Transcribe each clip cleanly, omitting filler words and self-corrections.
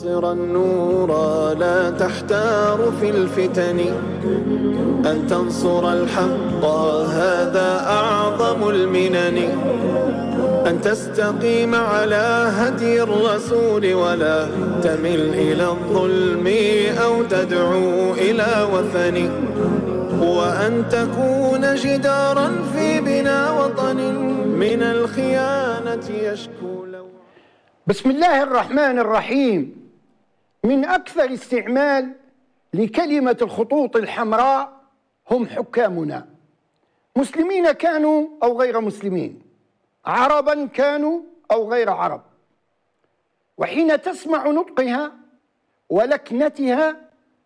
تبصر النور لا تحتار في الفتن، أن تنصر الحق هذا أعظم المنن، أن تستقيم على هدي الرسول ولا تمل إلى الظلم أو تدعو إلى وثن، وأن تكون جدارا في بناء وطن من الخيانة يشكو لو. بسم الله الرحمن الرحيم. من أكثر استعمال لكلمة الخطوط الحمراء هم حكامنا، مسلمين كانوا أو غير مسلمين، عربا كانوا أو غير عرب، وحين تسمع نطقها ولكنتها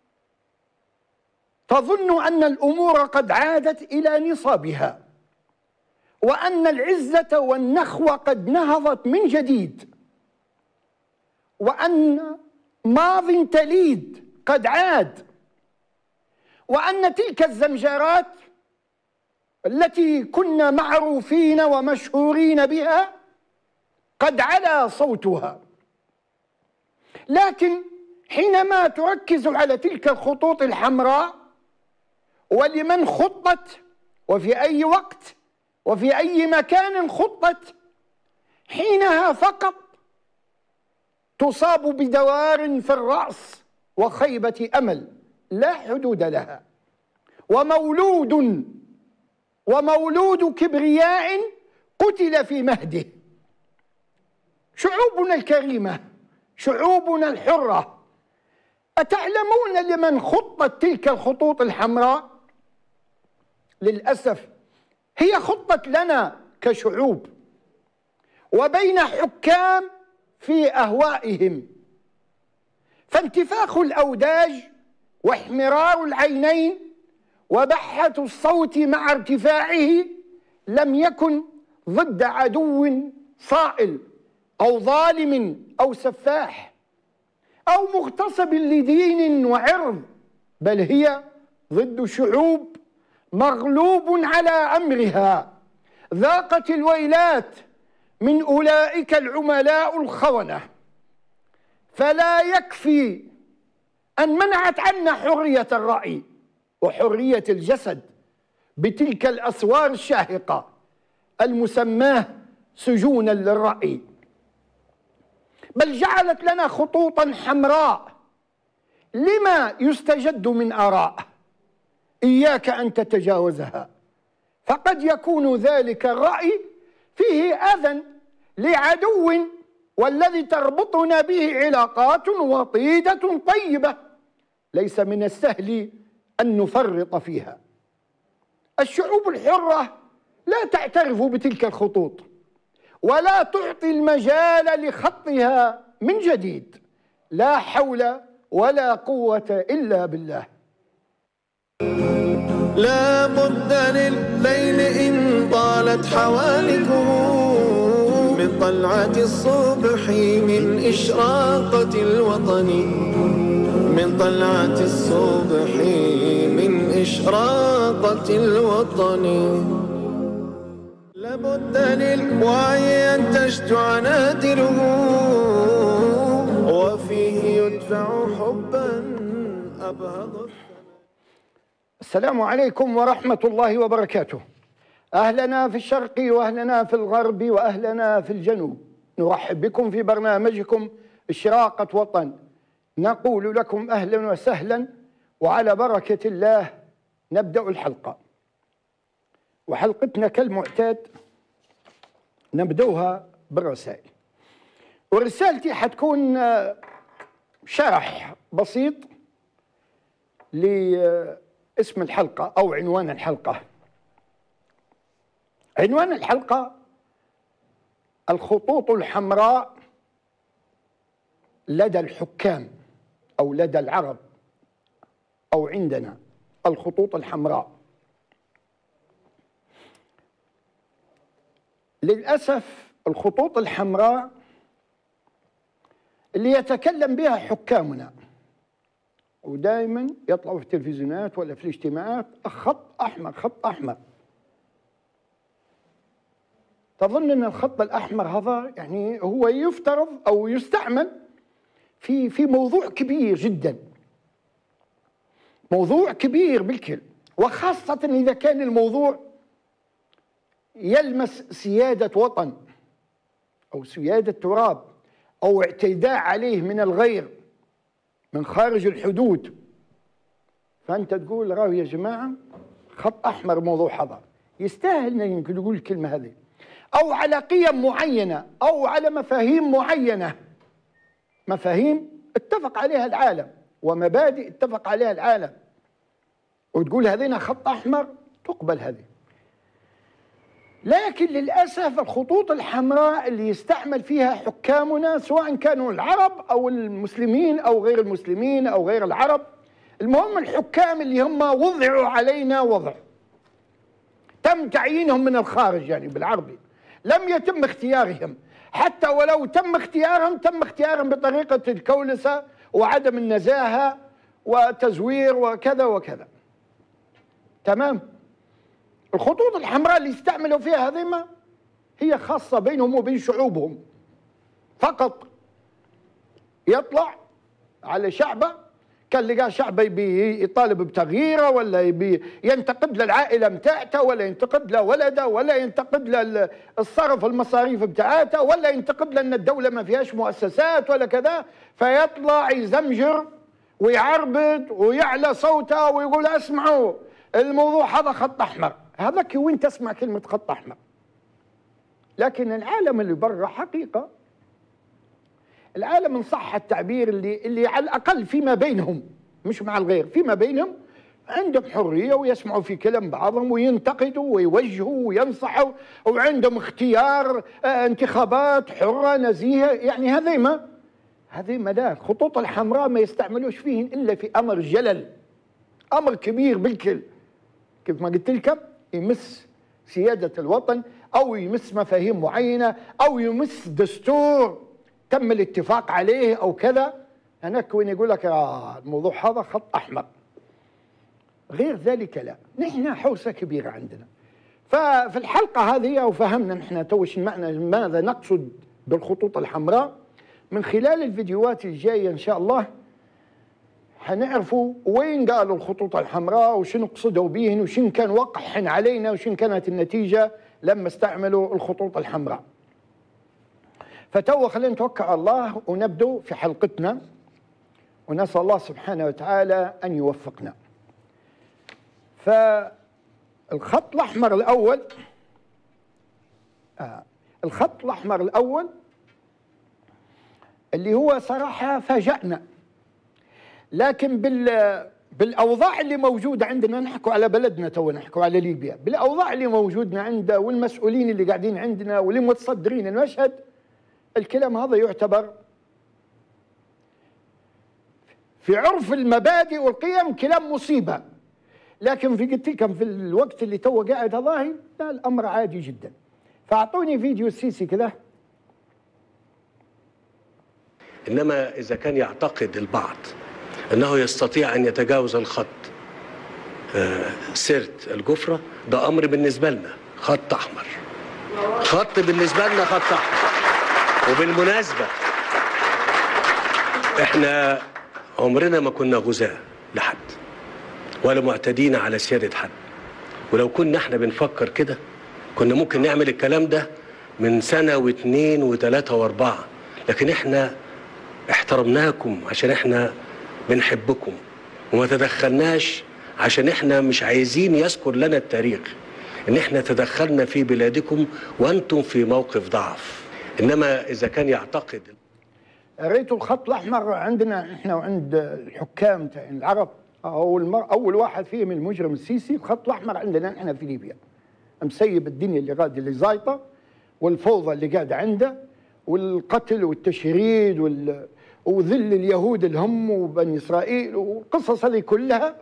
تظن أن الأمور قد عادت إلى نصابها، وأن العزة والنخوة قد نهضت من جديد، وأن ماض تليد قد عاد، وأن تلك الزمجرات التي كنا معروفين ومشهورين بها قد علا صوتها. لكن حينما تركز على تلك الخطوط الحمراء ولمن خطت وفي أي وقت وفي أي مكان خطت، حينها فقط تصاب بدوار في الرأس وخيبة أمل لا حدود لها، ومولود كبرياء قتل في مهده. شعوبنا الكريمة، شعوبنا الحرة، أتعلمون لمن خطت تلك الخطوط الحمراء؟ للأسف هي خطت لنا كشعوب، وبين حكام في أهوائهم، فانتفاخ الأوداج واحمرار العينين وبحة الصوت مع ارتفاعه لم يكن ضد عدو صائل أو ظالم أو سفاح أو مغتصب لدين وعرض، بل هي ضد شعوب مغلوب على أمرها، ذاقت الويلات من أولئك العملاء الخونة. فلا يكفي أن منعت عنا حرية الرأي وحرية الجسد بتلك الأسوار الشاهقة المسماة سجونا للرأي، بل جعلت لنا خطوطا حمراء لما يستجد من آراء إياك أن تتجاوزها، فقد يكون ذلك الرأي فيه أذى لعدو والذي تربطنا به علاقات وطيدة طيبة ليس من السهل أن نفرط فيها. الشعوب الحرة لا تعترف بتلك الخطوط ولا تعطي المجال لخطها من جديد. لا حول ولا قوة إلا بالله. لا بد للليل إن طالت حوالكه من طلعة الصبح من إشراقة الوطن، من طلعة الصبح من إشراقة الوطن. لابد للوعي أن تشجع نادره وفيه يدفع حبا أبهض. السلام عليكم ورحمة الله وبركاته. أهلنا في الشرق وأهلنا في الغرب وأهلنا في الجنوب، نرحب بكم في برنامجكم إشراقة وطن. نقول لكم أهلا وسهلا، وعلى بركة الله نبدأ الحلقة. وحلقتنا كالمعتاد نبدأها بالرسائل، ورسالتي حتكون شرح بسيط لاسم الحلقة أو عنوان الحلقة. عنوان الحلقة: الخطوط الحمراء لدى الحكام أو لدى العرب، أو عندنا الخطوط الحمراء. للأسف الخطوط الحمراء اللي يتكلم بها حكامنا، ودائما يطلعوا في التلفزيونات ولا في الاجتماعات: خط أحمر، خط أحمر. تظن أن الخط الأحمر هذا يعني هو يفترض أو يستعمل في موضوع كبير جدا، موضوع كبير بالكل، وخاصة إذا كان الموضوع يلمس سيادة وطن أو سيادة تراب أو اعتداء عليه من الغير من خارج الحدود. فأنت تقول راهو يا جماعة خط أحمر موضوع هذا يستاهل أن نقول الكلمة هذه، أو على قيم معينة أو على مفاهيم معينة، مفاهيم اتفق عليها العالم ومبادئ اتفق عليها العالم، وتقول هذين خط أحمر، تقبل هذه. لكن للأسف الخطوط الحمراء اللي يستعمل فيها حكامنا سواء كانوا العرب أو المسلمين أو غير المسلمين أو غير العرب، المهم الحكام اللي هم وضعوا علينا وضع تم تعيينهم من الخارج، يعني بالعربي لم يتم اختيارهم، حتى ولو تم اختيارهم تم اختيارهم بطريقة الكولسة وعدم النزاهة وتزوير وكذا وكذا. تمام. الخطوط الحمراء اللي يستعملوا فيها هذه هي خاصة بينهم وبين شعوبهم فقط. يطلع على شعبه، كان لقى شعبه يبي يطالب بتغييره، ولا يبي ينتقد للعائلة متاعته، ولا ينتقد له ولده، ولا ينتقد له الصرف المصاريف بتاعته، ولا ينتقد له ان الدولة ما فيهاش مؤسسات ولا كذا، فيطلع يزمجر ويعربد ويعلى صوته ويقول اسمعوا الموضوع هذا خط احمر. هذاك وين تسمع كلمة خط احمر؟ لكن العالم اللي برا حقيقة، العالم ان صح التعبير اللي على الاقل فيما بينهم مش مع الغير، فيما بينهم عندهم حرية ويسمعوا في كلام بعضهم وينتقدوا ويوجهوا وينصحوا، وعندهم اختيار انتخابات حرة نزيهة. يعني هذه لا، الخطوط الحمراء ما يستعملوش فيهن الا في امر جلل، امر كبير بالكل، كيف ما قلت لكم يمس سيادة الوطن او يمس مفاهيم معينة او يمس دستور تم الاتفاق عليه او كذا، هناك وين يقول لك الموضوع هذا خط احمر. غير ذلك لا. نحن حوسه كبيره عندنا. ففي الحلقه هذه وفهمنا نحن توش المعنى ماذا نقصد بالخطوط الحمراء. من خلال الفيديوهات الجايه ان شاء الله حنعرفوا وين قالوا الخطوط الحمراء وشنو قصدوا بهن وشن كان وقعهن علينا وشن كانت النتيجه لما استعملوا الخطوط الحمراء. فتو خلينا نتوكل على الله ونبدو في حلقتنا، ونسأل الله سبحانه وتعالى أن يوفقنا. فالخط الأحمر الأول الخط الأحمر الأول اللي هو صراحة فاجأنا، لكن بالأوضاع اللي موجودة عندنا، نحكوا على بلدنا تو، نحكوا على ليبيا، بالأوضاع اللي موجودة عندنا والمسؤولين اللي قاعدين عندنا واللي متصدرين المشهد، الكلام هذا يعتبر في عرف المبادئ والقيم كلام مصيبة. لكن في قلت لكم في الوقت اللي تو قاعد هذا الأمر عادي جدا. فأعطوني فيديو السيسي كذا. إنما إذا كان يعتقد البعض أنه يستطيع أن يتجاوز الخط سرت الجفرة، ده أمر بالنسبة لنا خط أحمر، خط بالنسبة لنا خط أحمر. وبالمناسبة احنا عمرنا ما كنا غزاة لحد ولا معتدين على سيادة حد، ولو كنا احنا بنفكر كده كنا ممكن نعمل الكلام ده من سنة واثنين وثلاثة واربعة، لكن احنا احترمناكم عشان احنا بنحبكم، وما تدخلناش عشان احنا مش عايزين يذكر لنا التاريخ ان احنا تدخلنا في بلادكم وانتم في موقف ضعف. انما اذا كان يعتقد ريتوا الخط الاحمر عندنا احنا وعند الحكام تاع العرب، اول واحد فيهم المجرم السيسي. الخط الاحمر عندنا احنا في ليبيا مسيب الدنيا اللي غادي اللي زايطه والفوضى اللي قاعده عنده والقتل والتشريد وذل اليهود الهم وبني اسرائيل والقصص هذه كلها،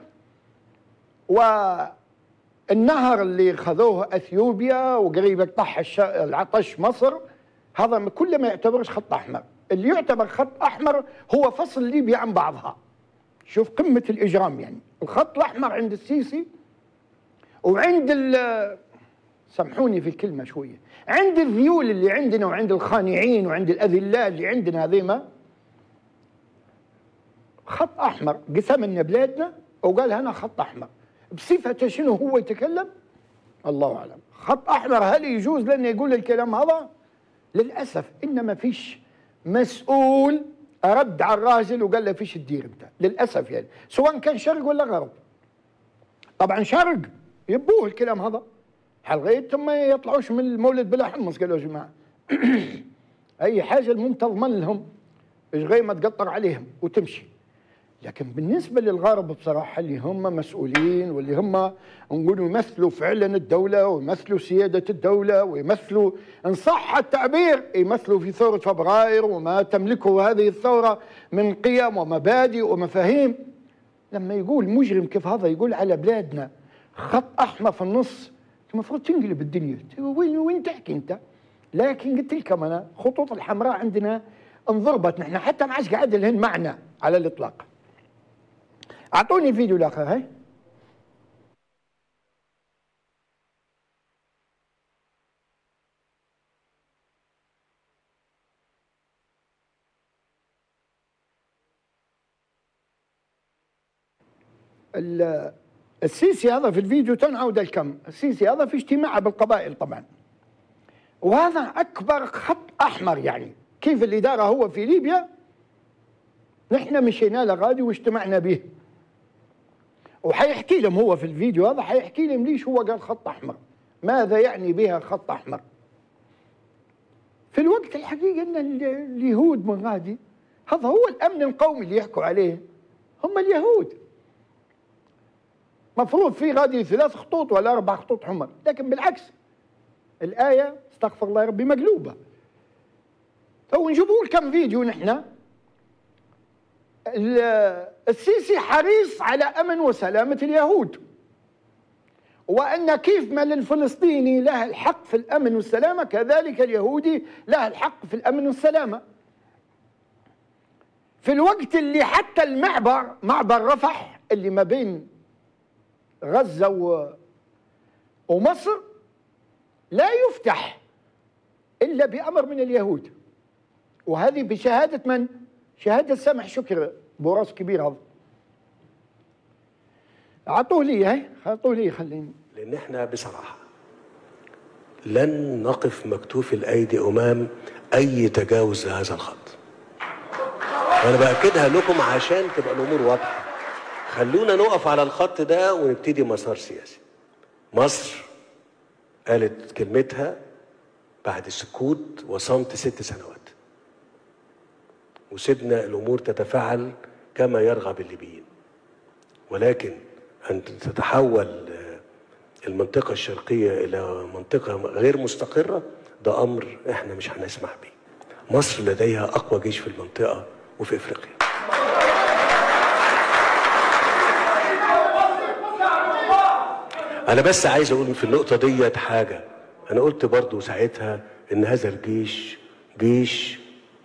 والنهر اللي خذوه اثيوبيا وقريب يقطع العطش مصر، هذا كله ما يعتبرش خط احمر. اللي يعتبر خط احمر هو فصل ليبيا عن بعضها. شوف قمه الاجرام. يعني الخط الاحمر عند السيسي وعند سامحوني في الكلمه شويه، عند الذيول اللي عندنا وعند الخانعين وعند الاذلاء اللي عندنا هذيما، خط أحمر قسم لنا بلادنا وقال هنا خط أحمر، بصفة شنو هو يتكلم؟ الله أعلم. خط أحمر هل يجوز لنا يقول الكلام هذا؟ للأسف إن ما فيش مسؤول رد على الراجل وقال له فيش تدير أنت، للأسف يعني، سواء كان شرق ولا غرب. طبعا شرق يبوه الكلام هذا حلغيت ما يطلعوش من المولد بلا حمص، قالوا يا جماعة أي حاجة المهم تضمن لهم إيش غير ما تقطر عليهم وتمشي. لكن بالنسبة للغرب بصراحة اللي هم مسؤولين واللي هم نقولوا يمثلوا فعلا الدولة ويمثلوا سيادة الدولة ويمثلوا إن صح التعبير يمثلوا في ثورة فبراير وما تملكه هذه الثورة من قيم ومبادئ ومفاهيم، لما يقول مجرم كيف هذا يقول على بلادنا خط أحمر في النص، المفروض تنقلب الدنيا. وين تحكي أنت؟ لكن قلت لكم أنا خطوط الحمراء عندنا انضربت، نحن حتى ما عادش قاعد لهن معنا على الإطلاق. أعطوني الفيديو الآخر هاي. السيسي هذا في الفيديو تنعود الكم، السيسي هذا في اجتماع بالقبائل طبعا، وهذا أكبر خط أحمر. يعني كيف الإدارة هو في ليبيا نحن مشينا له غادي واجتمعنا به، وحيحكي لهم هو في الفيديو هذا، حيحكي لهم ليش هو قال خط أحمر، ماذا يعني بها خط أحمر. في الوقت الحقيقة أن اليهود من غادي هذا هو الأمن القومي اللي يحكوا عليه هم اليهود، مفروض في غادي 3 خطوط ولا 4 خطوط حمر، لكن بالعكس الآية استغفر الله ربي مقلوبة. تو نجيبوا لكم فيديو نحن السيسي حريص على أمن وسلامة اليهود، وأن كيف ما للفلسطيني له الحق في الأمن والسلامة كذلك اليهودي له الحق في الأمن والسلامة. في الوقت اللي حتى معبر رفح اللي ما بين غزة ومصر لا يفتح إلا بأمر من اليهود، وهذه بشهادة من؟ شهادة سامح شكر بوراس كبير هذا. أعطوه لي هاي، أعطوه لي خليني. لأن احنا بصراحة لن نقف مكتوف الأيدي أمام أي تجاوز لهذا الخط. وأنا بأكدها لكم عشان تبقى الأمور واضحة. خلونا نقف على الخط ده ونبتدي مسار سياسي. مصر قالت كلمتها بعد سكوت وصمت 6 سنوات، وسيبنا الأمور تتفاعل كما يرغب الليبيين، ولكن أن تتحول المنطقة الشرقية إلى منطقة غير مستقرة ده أمر إحنا مش هنسمح به. مصر لديها أقوى جيش في المنطقة وفي إفريقيا. أنا بس عايز أقول في النقطة ديت حاجة، أنا قلت برضو ساعتها إن هذا الجيش جيش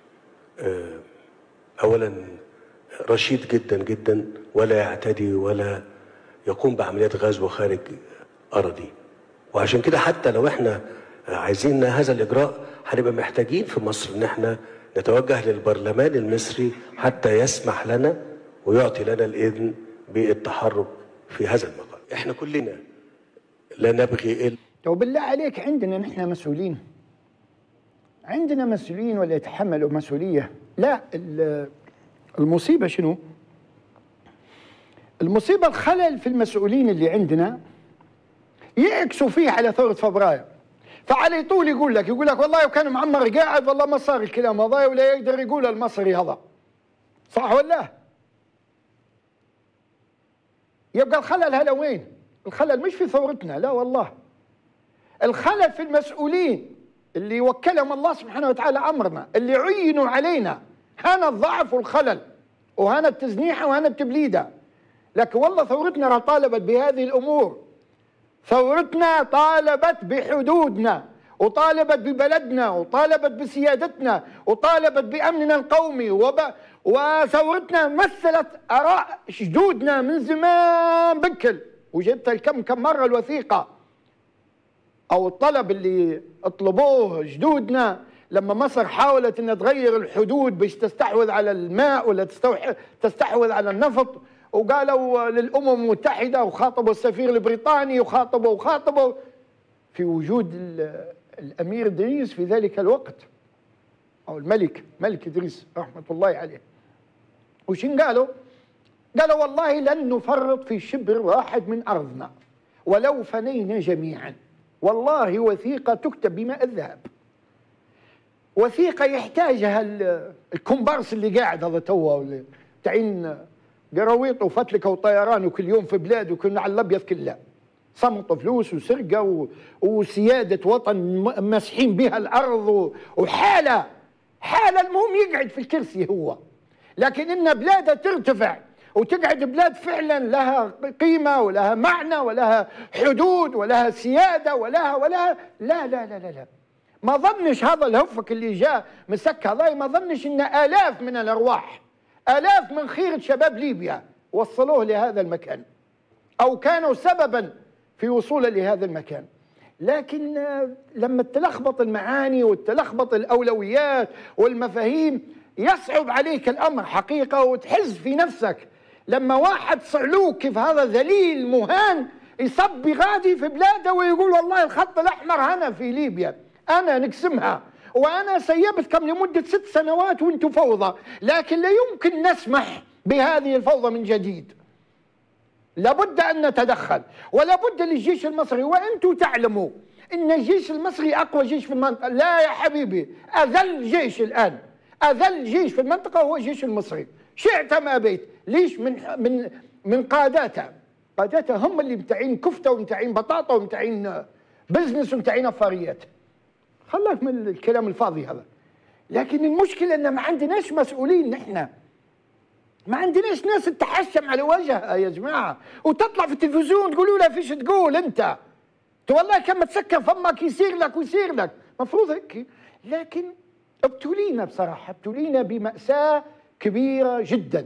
أولا رشيد جدا جدا، ولا يعتدي ولا يقوم بعمليات غزو خارج أراضي. وعشان كده حتى لو احنا عايزين هذا الإجراء هنبقى محتاجين في مصر إن احنا نتوجه للبرلمان المصري حتى يسمح لنا ويعطي لنا الإذن بالتحرك في هذا المقام. احنا كلنا لا نبغي إلا. لو بالله عليك عندنا نحن مسؤولين، عندنا مسؤولين ولا يتحملوا مسؤولية؟ لا، المصيبة شنو؟ المصيبة الخلل في المسؤولين اللي عندنا يعكسوا فيه على ثورة فبراير. فعلي طول يقول لك والله وكان معمر قاعد والله ما صار الكلام هذا ولا يقدر يقول المصري هذا. صح ولا؟ يبقى الخلل هلا وين؟ الخلل مش في ثورتنا، لا والله. الخلل في المسؤولين اللي وكلهم الله سبحانه وتعالى أمرنا، اللي عينوا علينا. هنا الضعف والخلل، وهنا التزنيحة وهنا التبليدة. لكن والله ثورتنا طالبت بهذه الأمور، ثورتنا طالبت بحدودنا، وطالبت ببلدنا، وطالبت بسيادتنا، وطالبت بأمننا القومي، وثورتنا مثلت آراء جدودنا من زمان بكل. وجبت كم مرة الوثيقة أو الطلب اللي اطلبوه جدودنا لما مصر حاولت أن تغير الحدود باش تستحوذ على الماء ولا تستحوذ على النفط، وقالوا للأمم المتحدة وخاطبوا السفير البريطاني وخاطبوا في وجود الأمير إدريس في ذلك الوقت، أو ملك إدريس رحمة الله عليه. وشين قالوا والله لن نفرط في شبر واحد من أرضنا ولو فنينا جميعا. والله وثيقة تكتب بماء الذهب، وثيقة يحتاجها الكومبارس اللي قاعد هذا توا تعين قراويط وفتلكة وطيران وكل يوم في بلاد وكنا على الأبيض كله صمت فلوس وسرقة وسيادة وطن مسحين بها الأرض وحالة المهم يقعد في الكرسي هو. لكن إن بلاده ترتفع وتقعد بلاد فعلا لها قيمة ولها معنى ولها حدود ولها سيادة ولها لا لا لا لا لا. ما ظنش هذا الهفك اللي جاء مسك هذا، ما ظنش إن آلاف من الأرواح، آلاف من خيرة شباب ليبيا وصلوه لهذا المكان أو كانوا سببا في وصوله لهذا المكان. لكن لما تلخبط المعاني وتلخبط الأولويات والمفاهيم يصعب عليك الأمر حقيقة، وتحس في نفسك لما واحد صعلوك كيف هذا ذليل مهان يصبي غادي في بلاده ويقول والله الخط الأحمر هنا في ليبيا أنا نقسمها وأنا سيبتكم لمدة 6 سنوات وانتم فوضى، لكن لا يمكن نسمح بهذه الفوضى من جديد. لابد أن نتدخل ولابد للجيش المصري، وأنتم تعلموا أن الجيش المصري أقوى جيش في المنطقة. لا يا حبيبي، أذل جيش الآن، أذل جيش في المنطقة هو الجيش المصري، شئت ما أبيت. ليش؟ من قاداته هم اللي متعين كفتة ومتعين بطاطا ومتعين بزنس ومتعين أفاريات. خلاك من الكلام الفاضي هذا. لكن المشكلة أن ما عندناش مسؤولين، نحن ما عندناش ناس تتحشم على وجهها يا جماعة وتطلع في التلفزيون تقولوا له فيش تقول أنت والله كم تسكر فمك يصير لك مفروض هيك. لكن ابتلينا بصراحة، ابتلينا بمأساة كبيرة جدا.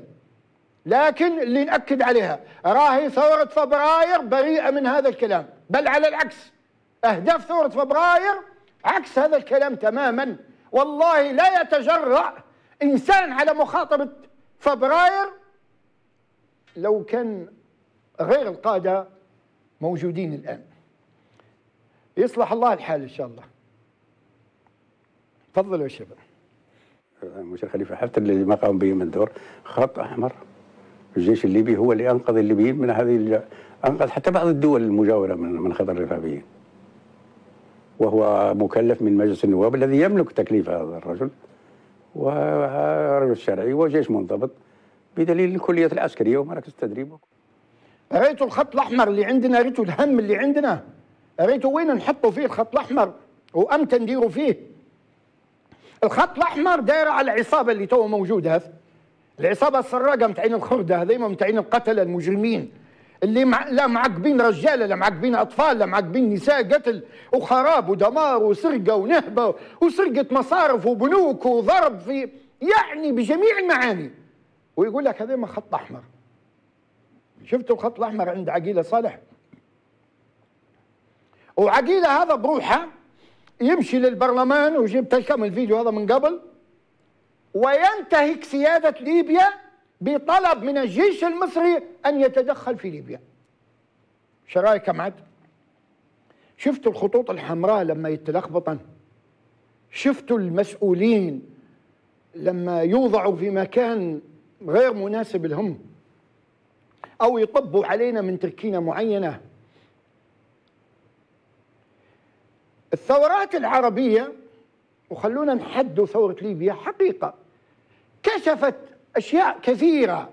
لكن اللي نأكد عليها راهي ثورة فبراير بريئة من هذا الكلام، بل على العكس أهداف ثورة فبراير عكس هذا الكلام تماما. والله لا يتجرأ إنسان على مخاطبة فبراير لو كان غير القادة موجودين الآن. يصلح الله الحال إن شاء الله. تفضلوا يا شباب. مشير خليفة حفتر اللي ما قام به من دور خط أحمر. الجيش الليبي هو اللي أنقذ الليبيين من هذه، أنقذ حتى بعض الدول المجاورة من خطر الإرهابيين، وهو مكلف من مجلس النواب الذي يملك تكليف هذا الرجل، ورجل شرعي وجيش منضبط بدليل الكلية العسكرية ومراكز التدريب. رأيتوا الخط الأحمر اللي عندنا، رأيتوا الهم اللي عندنا، رأيتوا وين نحطوا فيه الخط الأحمر وأمتى نديروا فيه. الخط الأحمر داير على العصابة اللي تو موجودة، العصابة السراقة متاعين الخردة هذيما متاعين القتلة المجرمين اللي لا معقبين رجالة لا معقبين أطفال لا معقبين نساء، قتل وخراب ودمار وسرقة ونهبة وسرقة مصارف وبنوك وضرب في يعني بجميع المعاني، ويقول لك هذيما خط أحمر. شفتوا الخط الأحمر عند عقيلة صالح؟ وعقيلة هذا بروحه يمشي للبرلمان، وجبت لكم الفيديو هذا من قبل، وينتهك سيادة ليبيا بطلب من الجيش المصري أن يتدخل في ليبيا. شو رايكم عاد؟ شفتوا الخطوط الحمراء لما يتلخبطن؟ شفتوا المسؤولين لما يوضعوا في مكان غير مناسب لهم أو يطبوا علينا من تركينة معينة؟ الثورات العربية، وخلونا نحدوا ثورة ليبيا، حقيقة كشفت أشياء كثيرة،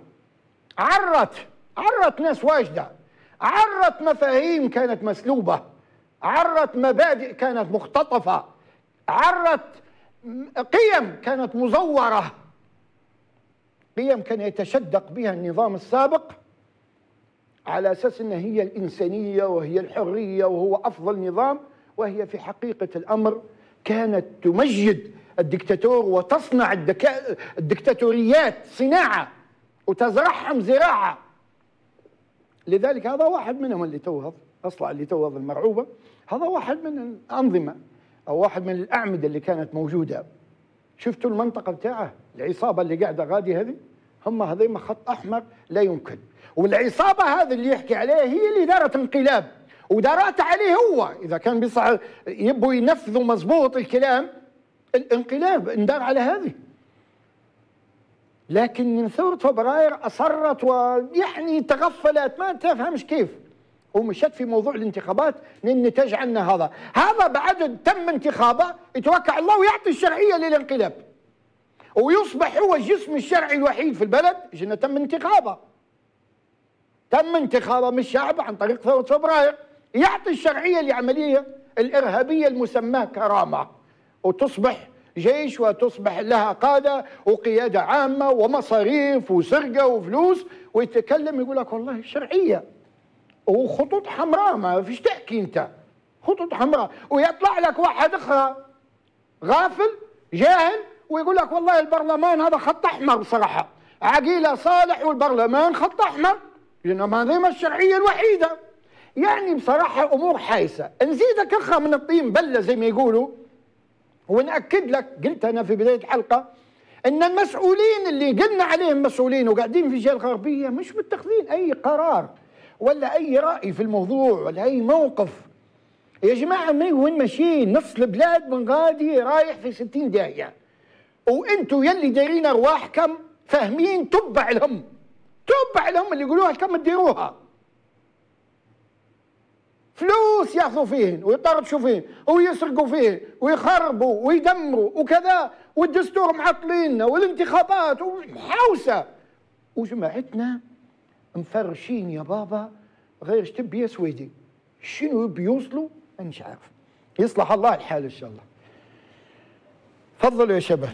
عرت ناس واجدة، عرت مفاهيم كانت مسلوبة، عرت مبادئ كانت مختطفة، عرت قيم كانت مزورة، قيم كان يتشدق بها النظام السابق على أساس أنها هي الإنسانية وهي الحرية وهو أفضل نظام، وهي في حقيقة الأمر كانت تمجد الدكتاتور وتصنع الدكتاتوريات صناعة وتزرعهم زراعة. لذلك هذا واحد منهم اللي توهض أصلا، اللي توهض المرعوبة، هذا واحد من الأنظمة أو واحد من الأعمدة اللي كانت موجودة، شفتوا المنطقة بتاعه العصابة اللي قاعدة غادي هذه، هم هذيما خط أحمر لا يمكن. والعصابة هذه اللي يحكي عليها هي اللي دارت انقلاب، ودارت عليه هو. إذا كان بيصح يبوا ينفذوا مزبوط الكلام، الانقلاب اندار على هذه. لكن من ثورة فبراير أصرت ويعني تغفلت، ما تفهمش كيف، ومشت في موضوع الانتخابات للنتاج عنا هذا بعد تم انتخابه يتوكل الله ويعطي الشرعية للانقلاب، ويصبح هو الجسم الشرعي الوحيد في البلد. جينا تم انتخابه من الشعب عن طريق ثورة فبراير، يعطي الشرعية لعملية الإرهابية المسماة كرامة، وتصبح جيش وتصبح لها قادة وقيادة عامة ومصاريف وسرقة وفلوس، ويتكلم يقول لك والله الشرعية وخطوط حمراء، ما فيش تحكي انت خطوط حمراء. ويطلع لك واحد اخر غافل جاهل ويقول لك والله البرلمان هذا خط احمر. بصراحه عقيله صالح والبرلمان خط احمر، لان هذه ما الشرعيه الوحيده. يعني بصراحه امور حايسه. نزيدك اخر من الطين بله زي ما يقولوا، ونأكد لك، قلت انا في بدايه الحلقه ان المسؤولين اللي قلنا عليهم مسؤولين وقاعدين في الجهه الغربيه مش متخذين اي قرار ولا اي راي في الموضوع ولا اي موقف. يا جماعه وين ماشيين؟ نص البلاد من غادي رايح في 60 داهيه، وانتم يلي دايرين ارواحكم فاهمين تبع لهم اللي يقولوها كم تديروها. فلوس ياخذوا فيهن ويطردوا فيهن ويسرقوا فيهن ويخربوا ويدمروا وكذا، والدستور معطليننا والانتخابات وحوسه، وجماعتنا مفرشين يا بابا غير تبي يا سويدي. شنو بيوصلوا؟ أنا مش عارف. يصلح الله الحال إن شاء الله. تفضلوا يا شباب.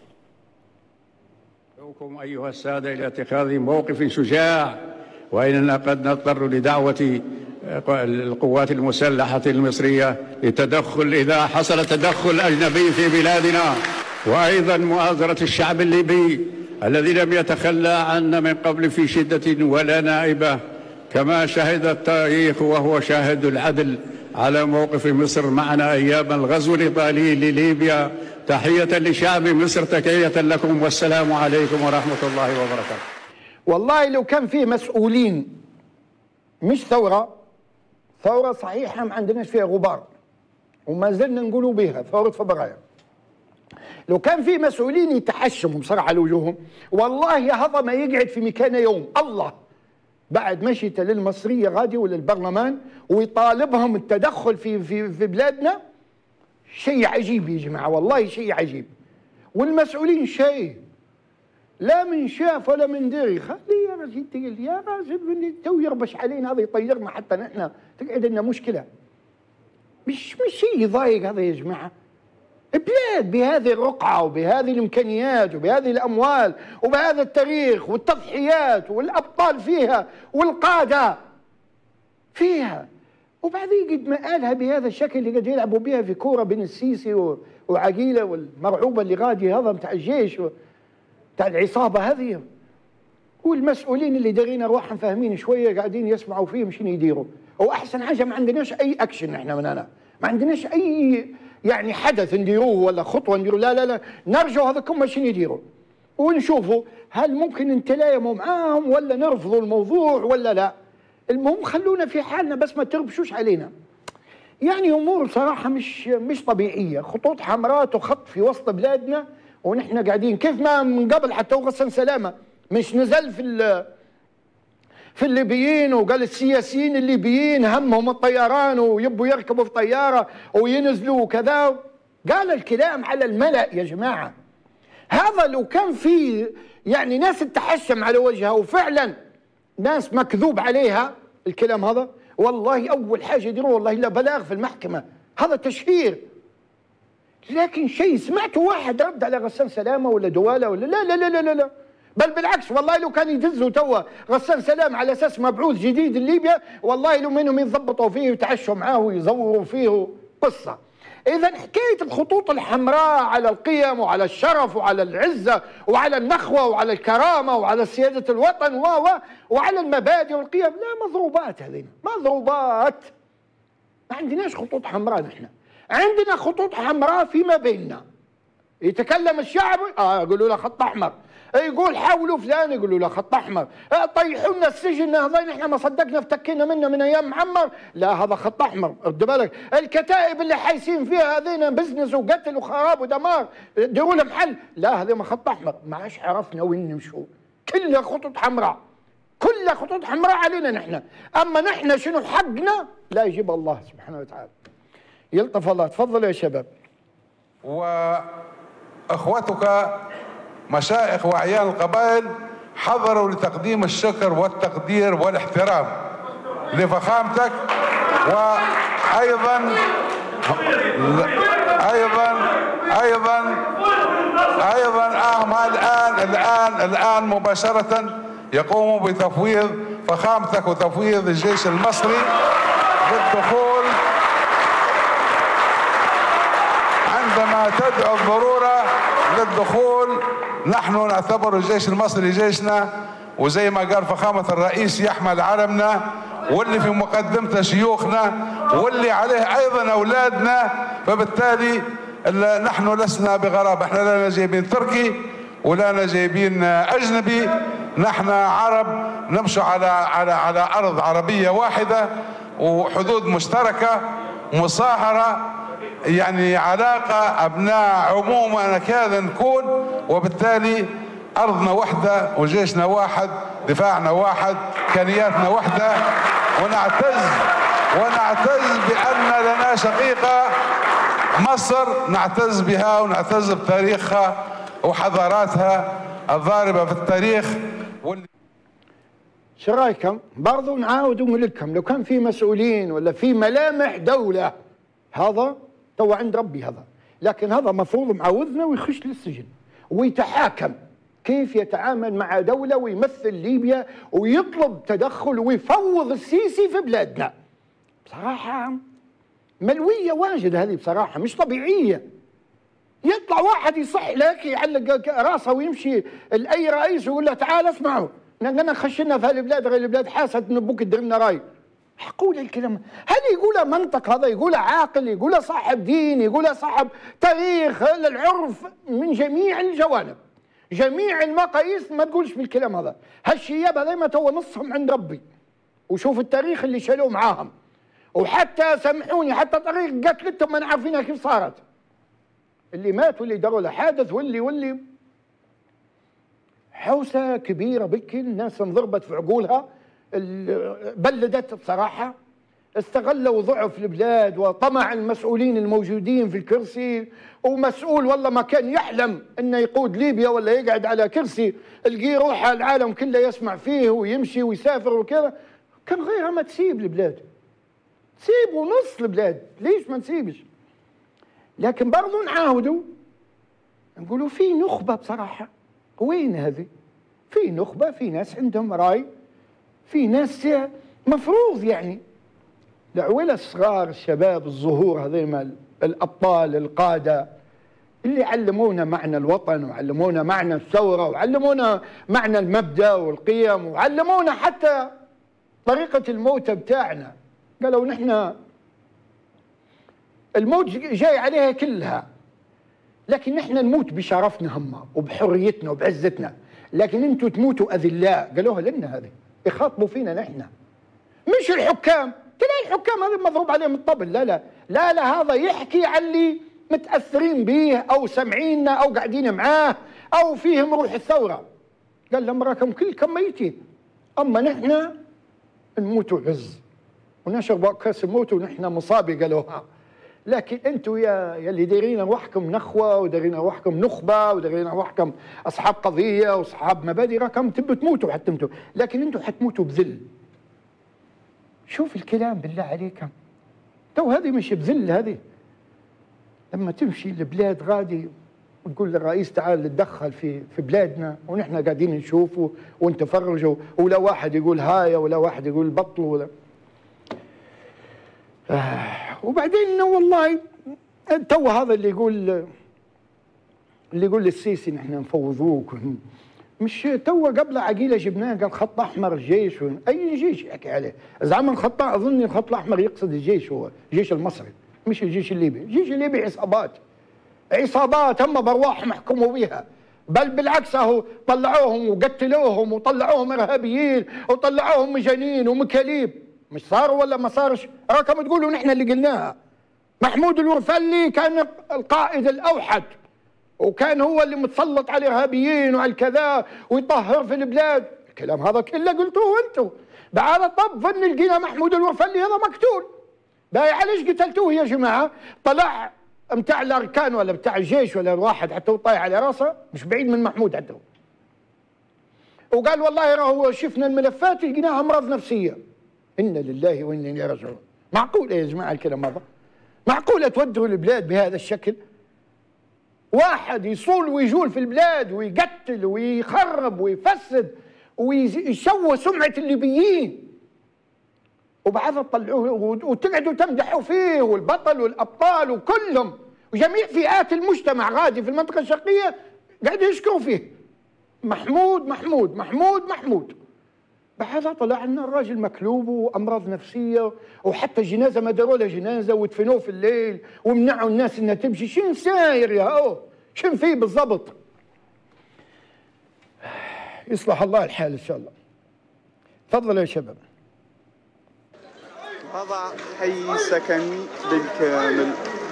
أدعوكم أيها السادة إلى اتخاذ موقف شجاع، وإننا قد نضطر لدعوة القوات المسلحة المصرية للتدخل إذا حصل تدخل أجنبي في بلادنا، وأيضا مؤازرة الشعب الليبي الذي لم يتخلى عنا من قبل في شدة ولا نائبة، كما شهد التاريخ وهو شاهد العدل على موقف مصر معنا أيام الغزو الإيطالي لليبيا. تحية لشعب مصر، تحية لكم، والسلام عليكم ورحمة الله وبركاته. والله لو كان فيه مسؤولين، مش ثورة صحيحة ما عندناش فيها غبار وما زلنا نقولوا بها ثورة فبراير، لو كان في مسؤولين يتحشموا بصراحة على وجوههم، والله هذا ما يقعد في مكانه يوم الله بعد مشيته للمصرية غادي وللبرلمان ويطالبهم التدخل في بلادنا. شيء عجيب يا جماعة، والله شيء عجيب. والمسؤولين شيء لا من شاف ولا من دري. خليه يا راجل، يا راجل تو يربش علينا هذا يطيرنا حتى نحن تقعد لنا مشكلة. مش شيء يضايق هذا يا جماعة. بلاد بهذه الرقعة وبهذه الإمكانيات وبهذه الأموال وبهذا التاريخ والتضحيات والأبطال فيها والقادة فيها، وبعدين قد ما قالها بهذا الشكل اللي قد يلعبوا بها في كورة بين السيسي وعقيلة والمرعوبة اللي غادي هذا بتاع الجيش بتاع العصابة هذه، والمسؤولين اللي دارين أرواحهم فاهمين شوية قاعدين يسمعوا فيهم شنو يديروا. وأحسن حاجة ما عندناش أي أكشن إحنا من هنا، ما عندناش أي يعني حدث نديروه ولا خطوة نديروه، لا نرجو هذاكم شنو يديروا ونشوفوا هل ممكن نتلايموا معاهم ولا نرفضوا الموضوع ولا لا. المهم خلونا في حالنا بس ما تربشوش علينا. يعني امور صراحه مش طبيعيه، خطوط حمراء تخط في وسط بلادنا ونحن قاعدين كيف ما من قبل. حتى غسان سلامه مش نزل في الليبيين وقال السياسيين الليبيين همهم الطيران ويبوا يركبوا في طياره وينزلوا وكذا، قال الكلام على الملأ يا جماعه. هذا لو كان في يعني ناس تتحشم على وجهها وفعلا ناس مكذوب عليها الكلام هذا، والله اول حاجه يديروه والله الا بلاغ في المحكمه، هذا تشهير. لكن شيء سمعتوا واحد رد على غسان سلامه ولا دواله ولا لا لا لا لا لا، بل بالعكس والله لو كان يدزوا توا غسان سلام على اساس مبعوث جديد لليبيا، والله لو منهم يضبطوا فيه ويتعشوا معاه ويزوروا فيه قصه. إذا حكاية الخطوط الحمراء على القيم وعلى الشرف وعلى العزة وعلى النخوة وعلى الكرامة وعلى سيادة الوطن وعلى المبادئ والقيم، لا مضروبات، هذين مضروبات. ما عندناش خطوط حمراء نحن. عندنا خطوط حمراء فيما بيننا. يتكلم الشعب يقولوا له خط احمر، يقول حاولوا فلان يقولوا له خط احمر، طيحوا لنا السجن هذا نحن ما صدقنا افتكينا منه من ايام معمر، لا هذا خط احمر. رد بالك الكتائب اللي حايسين فيها هذين بزنس وقتل وخراب ودمار ديروا لهم حل، لا هذا ما خط احمر. ما عادش عرفنا وين نمشوا، كلها خطوط حمراء، كلها خطوط حمراء علينا نحن. اما نحن شنو حقنا لا يجيب الله سبحانه وتعالى. يلطف الله. تفضل يا شباب. وأخوتك مشايخ وأعيان القبائل حضروا لتقديم الشكر والتقدير والاحترام لفخامتك، وأيضا الآن مباشرة يقوموا بتفويض فخامتك وتفويض الجيش المصري بالدخول عندما تدعو الضرورة للدخول. نحن نعتبر الجيش المصري جيشنا، وزي ما قال فخامة الرئيس يحمل علمنا، واللي في مقدمته شيوخنا، واللي عليه أيضا أولادنا، فبالتالي نحن لسنا بغرابة. احنا لا جايبين تركي ولا جايبين أجنبي، نحن عرب نمشي على أرض عربية واحدة وحدود مشتركة مصاهرة، يعني علاقة أبناء عموما كذا نكون، وبالتالي أرضنا واحدة وجيشنا واحد، دفاعنا واحد، إمكانياتنا واحدة، ونعتز بأن لنا شقيقة مصر نعتز بها ونعتز بتاريخها وحضاراتها الضاربة في التاريخ. شو رايكم؟ برضو نعاود ونقول لكم لو كان في مسؤولين ولا في ملامح دولة، هذا تو عند ربي هذا، لكن هذا مفروض معاوذنا ويخش للسجن ويتحاكم. كيف يتعامل مع دولة ويمثل ليبيا ويطلب تدخل ويفوض السيسي في بلادنا؟ بصراحة ملوية واجد هذه، بصراحة مش طبيعية. يطلع واحد يصح لك يعلق راسه ويمشي لأي رئيس ويقول له تعال اسمعوا انا خشنا في هالبلاد غير البلاد حاسد من بوك تدير لنا راي. حقول الكلام هل يقولها منطق؟ هذا يقولها عاقل، يقولها صاحب دين، يقولها صاحب تاريخ العرف من جميع الجوانب جميع المقاييس. ما تقولش بالكلام هذا. هالشياب هذا ما تو نصهم عند ربي، وشوف التاريخ اللي شالوه معاهم، وحتى سامحوني حتى طريق قتلتهم ما عارفينها كيف صارت، اللي مات واللي داروا له حادث واللي حوسه كبيره بالكل. الناس انضربت في عقولها، بلدت بصراحه، استغلوا ضعف البلاد وطمع المسؤولين الموجودين في الكرسي. ومسؤول والله ما كان يحلم انه يقود ليبيا ولا يقعد على كرسي القي روحه العالم كله يسمع فيه ويمشي ويسافر وكذا، كان غيرها ما تسيب البلاد، تسيب ونص البلاد، ليش ما نسيبش؟ لكن برضو نعاودوا نقولوا في نخبه بصراحه. وين هذه؟ في نخبه، في ناس عندهم راي، في ناس مفروض يعني العويله الصغار الشباب الظهور هذين الابطال القاده اللي علمونا معنى الوطن وعلمونا معنى الثوره وعلمونا معنى المبدا والقيم وعلمونا حتى طريقه الموت بتاعنا. قالوا نحن الموت جاي عليها كلها، لكن نحن نموت بشرفنا هم وبحريتنا وبعزتنا، لكن انتم تموتوا اذلاء. قالوها لنا هذه، يخاطبوا فينا نحن مش الحكام. تلاقي الحكام هذا مضروب عليهم الطبل، لا هذا يحكي عن اللي متاثرين به او سامعيننا او قاعدين معاه او فيهم روح الثوره. قال لهم راكم كلكم ميتين، اما نحن نموتوا عز ونشرب كاس الموت ونحن مصابي. قالوها. لكن انتم يا اللي دايرين روحكم نخوه ودايرين روحكم نخبه ودايرين روحكم اصحاب قضيه واصحاب مبادئ، راكم تبوا تموتوا حتموتوا، لكن انتم حتموتوا بذل. شوف الكلام بالله عليكم، تو هذه مش بذل، هذه لما تمشي البلاد غادي وتقول للرئيس تعال تدخل في بلادنا ونحن قاعدين نشوفه ونتفرجوا، ولا واحد يقول هايا ولا واحد يقول بطلوا ولا وبعدين والله تو هذا اللي يقول للسيسي نحن نفوضوك، مش تو قبل عقيله جبناه قال خط احمر الجيش. اي جيش يحكي عليه؟ زعما الخط، اظن الخط الاحمر يقصد الجيش، هو الجيش المصري مش الجيش الليبي، الجيش الليبي عصابات هم بارواحهم حكموا بها، بل بالعكس اهو طلعوهم وقتلوهم وطلعوهم ارهابيين وطلعوهم مجانين ومكاليب. مش صاروا ولا ما صارش؟ راكم تقولوا نحن اللي قلناها. محمود الورفلي كان القائد الاوحد، وكان هو اللي متسلط على الارهابيين وعلى الكذا ويطهر في البلاد. الكلام هذا كله قلتوه انتم. بعد طب فن لقينا محمود الورفلي هذا مقتول. باي علاش قتلتوه يا جماعه؟ طلع متاع الاركان ولا بتاع الجيش ولا الواحد حتى طايح على راسه مش بعيد من محمود حتى، وقال والله راهو شفنا الملفات لقيناها امراض نفسيه. انا لله وانا اليه راجعون. معقوله يا جماعه الكلام هذا؟ معقوله تودوا البلاد بهذا الشكل؟ واحد يصول ويجول في البلاد ويقتل ويخرب ويفسد ويشوه سمعه الليبيين، وبعدها تطلعوه وتقعدوا تمدحوا فيه والبطل والابطال وكلهم وجميع فئات المجتمع غادي في المنطقه الشرقيه قاعدوا يشكروا فيه. محمود محمود محمود محمود. بعدها طلع لنا الراجل مكلوب وامراض نفسيه، وحتى الجنازه ما داروا لها جنازه ودفنوه في الليل ومنعوا الناس انها تمشي. شين ساير يا هو؟ شين فيه بالضبط؟ يصلح الله الحال ان شاء الله. تفضلوا يا شباب. وضع حي سكني بالكامل.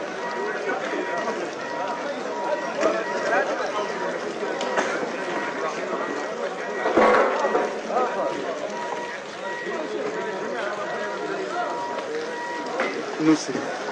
نسي.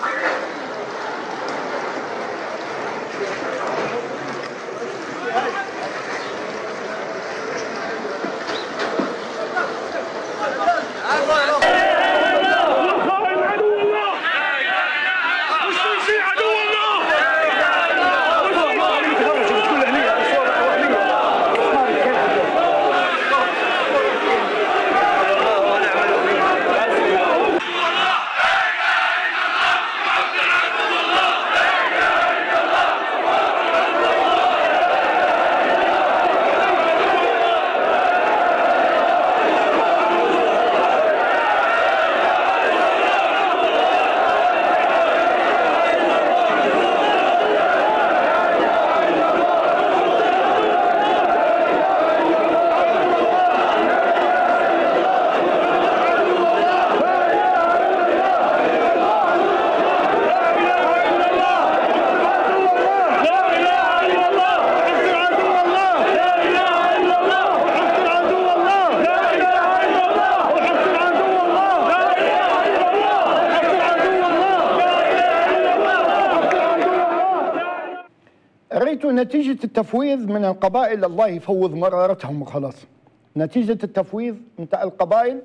نتيجة التفويض من القبائل، الله يفوض مرارتهم وخلاص. نتيجة التفويض بتاع القبائل،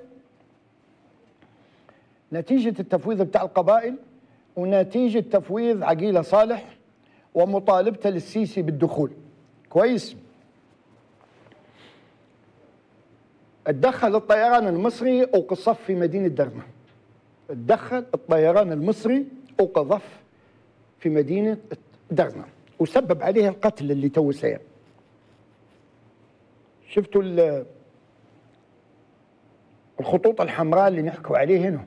نتيجة التفويض بتاع القبائل ونتيجة تفويض عقيلة صالح ومطالبته للسيسي بالدخول. كويس؟ اتدخل الطيران المصري وقصف في مدينة درنا. اتدخل الطيران المصري وقذف في مدينة درنا وسبب عليها القتل اللي تو سير. شفتوا الخطوط الحمراء اللي نحكوا عليه هنا؟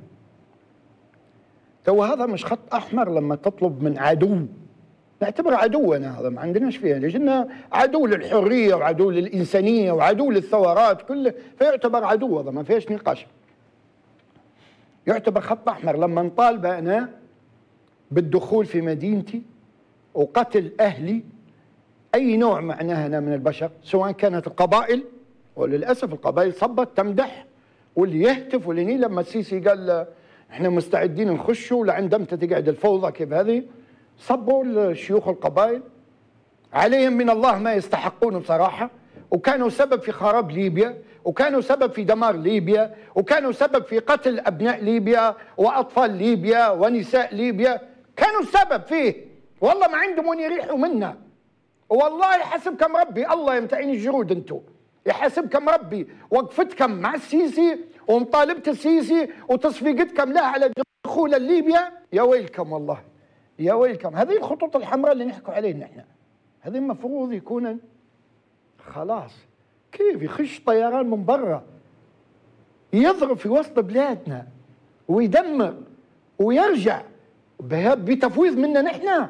تو هذا مش خط احمر لما تطلب من عدو، نعتبره عدونا، هذا ما عندناش فيها، لأنه عدو للحريه وعدو للانسانيه وعدو للثورات كله، فيعتبر عدو، هذا ما فيهاش نقاش. يعتبر خط احمر لما نطالب انا بالدخول في مدينتي وقتل أهلي أي نوع معناها أنا من البشر، سواء كانت القبائل، وللأسف القبائل صبت تمدح واللي يهتف واللي لما السيسي قال احنا مستعدين نخشوا لعند امتى تقعد الفوضى كيف هذه، صبوا شيوخ القبائل عليهم من الله ما يستحقونه بصراحة، وكانوا سبب في خراب ليبيا، وكانوا سبب في دمار ليبيا، وكانوا سبب في قتل أبناء ليبيا وأطفال ليبيا ونساء ليبيا، كانوا السبب فيه. والله ما عندهم وين يريحوا منا، والله يحاسبكم ربي، الله يمتعين الجرود انتم، يحاسبكم ربي وقفتكم مع السيسي ومطالبة السيسي وتصفيقتكم له على دخول ليبيا. يا ويلكم والله يا ويلكم. هذه الخطوط الحمراء اللي نحكوا عليها نحن، هذه المفروض يكون خلاص. كيف يخش طيران من برا يضرب في وسط بلادنا ويدمر ويرجع بتفويض منا نحن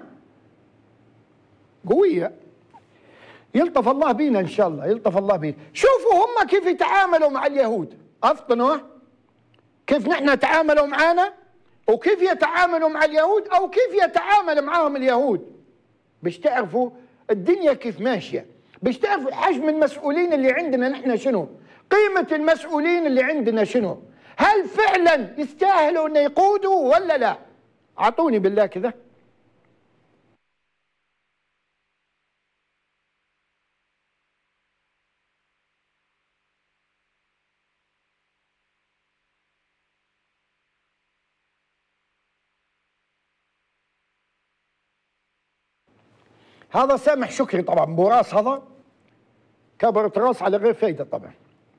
قوية. يلطف الله بينا إن شاء الله، يلطف الله بينا. شوفوا هم كيف يتعاملوا مع اليهود، أفطنوا كيف نحن تعاملوا معنا وكيف يتعاملوا مع اليهود أو كيف يتعامل معهم اليهود، باش تعرفوا الدنيا كيف ماشية، باش تعرفوا حجم المسؤولين اللي عندنا نحن شنو، قيمة المسؤولين اللي عندنا شنو، هل فعلا يستاهلوا أن يقودوا ولا لا؟ أعطوني بالله كذا. هذا سامح شكري طبعا، بوراس هذا كبرت راس على غير فايدة طبعا.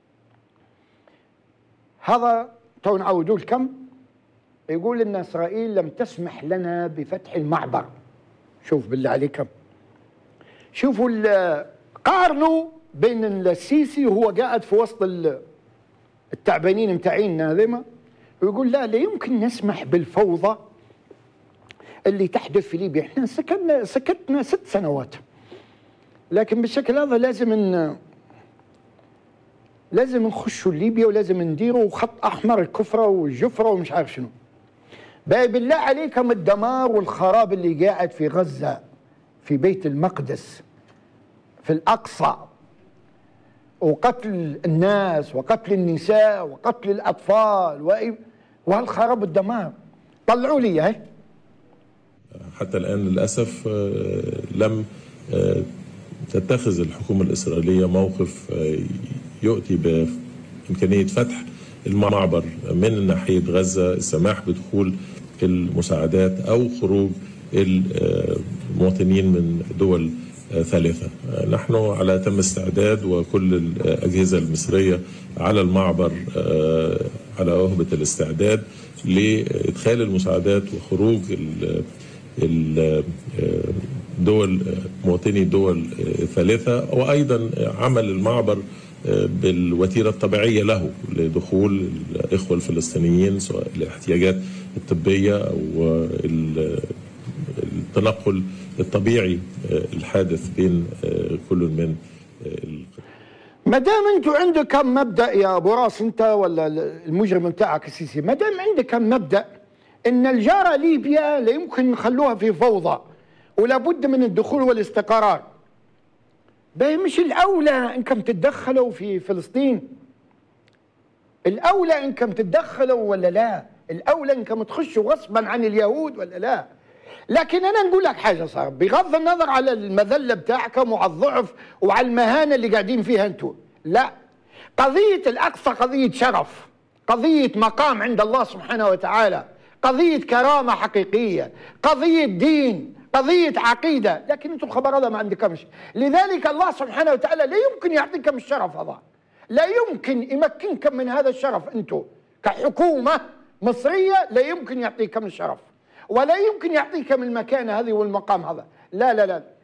هذا تو نعودوا الكم يقول ان اسرائيل لم تسمح لنا بفتح المعبر. شوف بالله عليكم، شوفوا قارنوا بين السيسي وهو قاعد في وسط التعبانين متاعيننا هذيما، ويقول لا يمكن نسمح بالفوضى اللي تحدث في ليبيا. احنا سكتنا 6 سنوات، لكن بالشكل هذا لازم نخشوا ليبيا ولازم نديروا خط احمر، الكفره والجفره ومش عارف شنو. بالله عليكم الدمار والخراب اللي قاعد في غزه، في بيت المقدس، في الاقصى، وقتل الناس وقتل النساء وقتل الاطفال وهالخراب والدمار، طلعوا لي هاي. حتى الآن للأسف لم تتخذ الحكومة الإسرائيلية موقف يؤتي بإمكانية فتح المعبر من ناحية غزة، السماح بدخول المساعدات أو خروج المواطنين من دول ثالثة. نحن على تم استعداد، وكل الأجهزة المصرية على المعبر على وهبة الاستعداد لإدخال المساعدات وخروج الدول مواطني الدول الثالثة، وأيضا عمل المعبر بالوتيرة الطبيعية له لدخول الإخوة الفلسطينيين، سواء الاحتياجات الطبية أو التنقل الطبيعي الحادث بين كل من ما دام انتم عندكم مبدأ يا ابو راس انت ولا المجرم بتاعك السيسي، ما دام عندكم مبدأ ان الجارة ليبيا لا يمكن نخلوها في فوضى ولا بد من الدخول والاستقرار، مش الاولى انكم تتدخلوا في فلسطين؟ الاولى انكم تتدخلوا ولا لا؟ الاولى انكم تخشوا غصبا عن اليهود ولا لا؟ لكن انا نقول لك حاجه صار، بغض النظر على المذله بتاعكم وعلى الضعف وعلى المهانه اللي قاعدين فيها انتم، لا، قضيه الاقصى قضيه شرف، قضيه مقام عند الله سبحانه وتعالى، قضيه كرامه حقيقيه، قضيه دين، قضيه عقيده، لكن انتم الخبر هذا ما عندكمش. لذلك الله سبحانه وتعالى لا يمكن يعطيكم الشرف هذا، لا يمكن يمكنكم من هذا الشرف. انتم كحكومه مصريه لا يمكن يعطيكم الشرف، ولا يمكن يعطيكم المكانة هذه والمقام هذا، لا لا لا،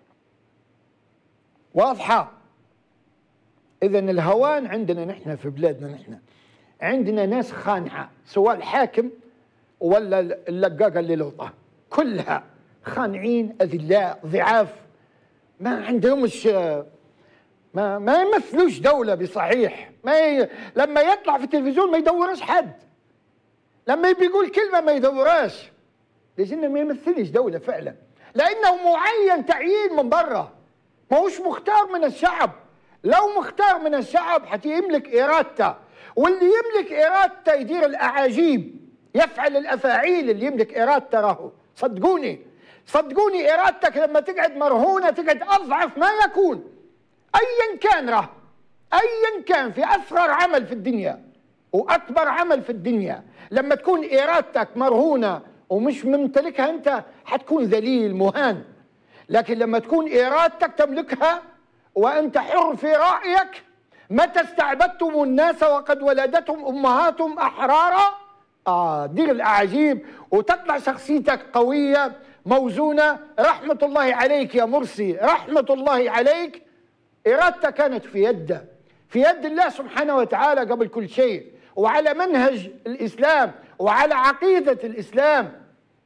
واضحة. إذن الهوان عندنا نحن في بلادنا، نحن عندنا ناس خانعة، سواء الحاكم ولا اللقاقة اللي لوطة، كلها خانعين أذلاء ضعاف، ما عندهمش، ما يمثلوش دولة بصحيح، لما يطلع في التلفزيون ما يدورش حد، لما بيقول كلمة ما يدورش، لأنه ما يمثلش دولة فعلا، لأنه معين تعيين من برا، ما هوش مختار من الشعب. لو مختار من الشعب حتيملك إرادته، واللي يملك إرادته يدير الأعاجيب، يفعل الأفاعيل. اللي يملك إرادته راهو، صدقوني صدقوني، إرادتك لما تقعد مرهونة تقعد أضعف ما يكون، أيا كان راه، أيا كان في أصغر عمل في الدنيا وأكبر عمل في الدنيا، لما تكون إرادتك مرهونة ومش ممتلكها أنت حتكون ذليل مهان. لكن لما تكون إرادتك تملكها وأنت حر في رأيك، متى استعبدتم الناس وقد ولدتهم أمهاتهم أحرارا، دير الأعاجيب وتطلع شخصيتك قوية موزونة. رحمة الله عليك يا مرسي، رحمة الله عليك، إرادتك كانت في يده، في يد الله سبحانه وتعالى قبل كل شيء، وعلى منهج الإسلام وعلى عقيدة الإسلام.